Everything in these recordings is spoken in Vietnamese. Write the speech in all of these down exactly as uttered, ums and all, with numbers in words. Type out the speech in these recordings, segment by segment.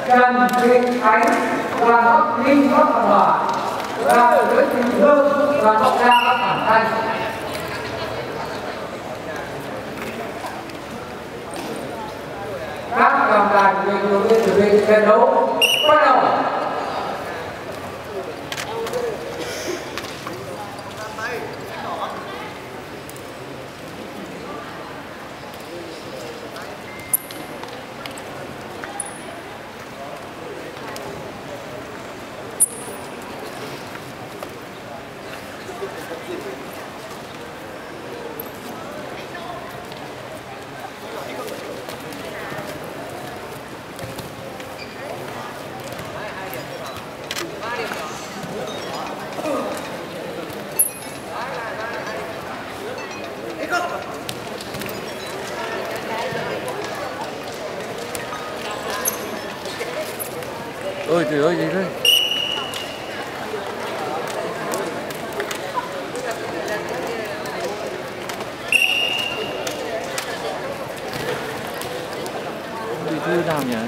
Trần Thị Khánh và Bắc Ninh Bắc Cộng Hòa và Nguyễn Thị Hương và Bắc Giang Bắc Hải Thanh. Các trọng tài của mình đều chuẩn bị chiến đấu bắt đầu. Ôi trời ơi gì đây? Bị thư nào nhỉ?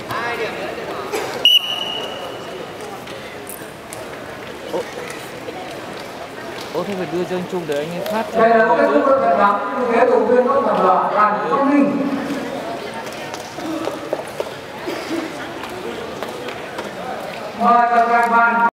Ô, Ô thế phải đưa cho anh Trung để anh ấy phát cho. Đây là cái trung đội trận thắng, phía thủ viên Bắc Cộng Hòa Đoàn Quang Minh. Mời các bạn